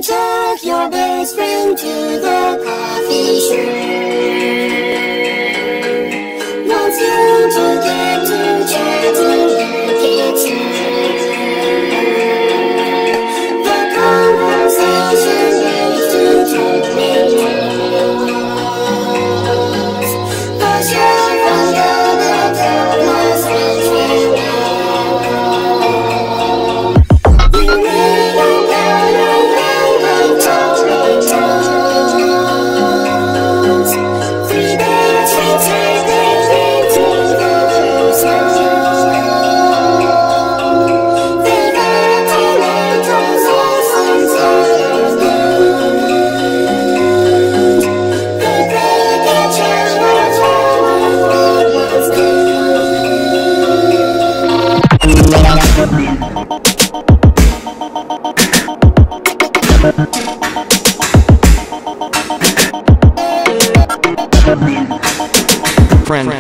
took your best friend to the coffee shop. Wants you to get to chatting the kitchen. The conversation leads to tomatoes. But you're under the darkness right now. You need a barrel of tomatoes. 3 days return their into the snow. They got tomatoes all sorts of good. They break each other's heart when it was good. Friend.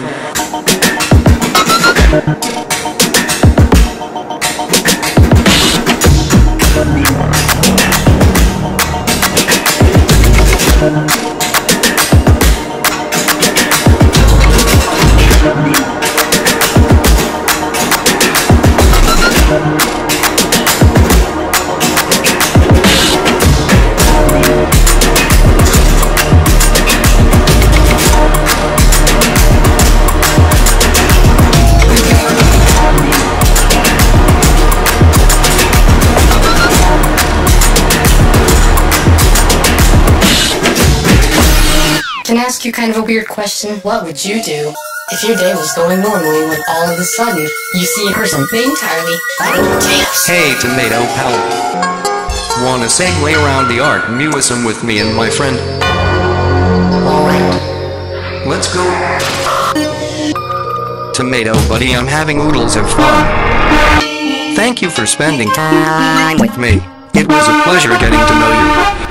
Can I ask you kind of a weird question? What would you do if your day was going normally when all of a sudden you see a person made entirely out of potatoes? Hey, tomato pal. Wanna segue around the art museum with me and my friend? Alright. Let's go. Tomato buddy, I'm having oodles of fun. Thank you for spending time with me. It was a pleasure getting to know you.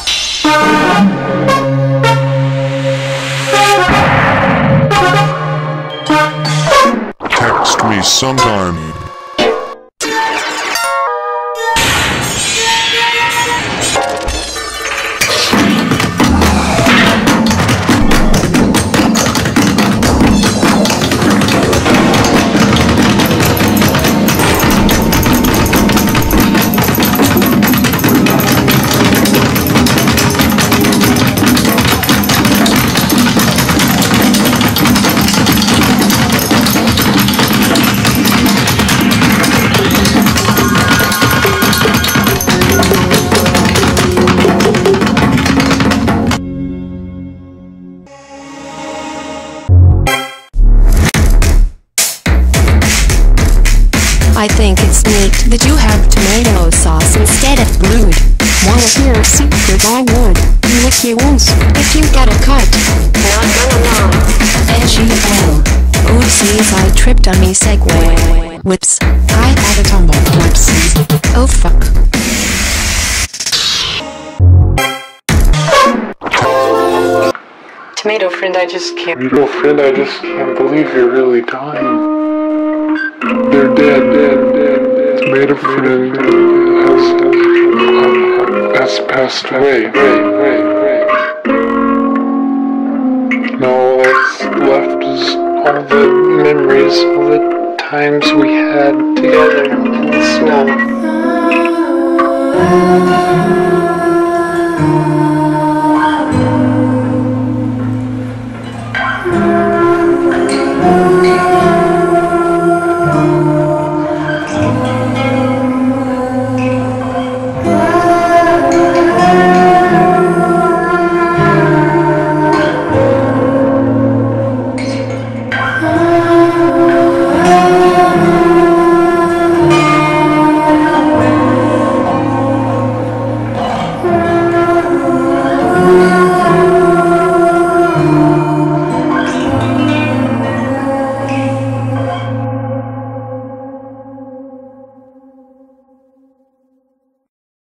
Text me sometime. I think it's neat that you have tomato sauce instead of blood. Wanna hear a secret? I would lick you once if you got a cut. Not gonna lie. NGL. Oopsies, I tripped on me segue. Whoops. I had a tumble. Whoopsies. Oh fuck. Tomato friend, I just can't. Tomato friend, I just can't believe you're really dying. They're dead. Tomato friend has passed away. And all that's left is all the memories of the times we had together in the snow.